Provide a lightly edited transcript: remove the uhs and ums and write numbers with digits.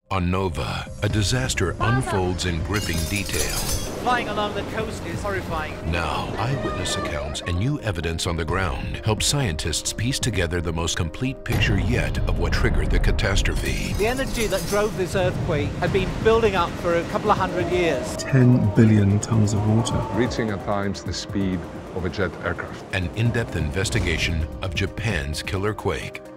On Nova, a disaster unfolds in gripping detail. Flying along the coast is horrifying. Now, eyewitness accounts and new evidence on the ground help scientists piece together the most complete picture yet of what triggered the catastrophe. The energy that drove this earthquake had been building up for a couple of hundred years. 10 billion tons of water. Reaching at times the speed of a jet aircraft. An in-depth investigation of Japan's killer quake.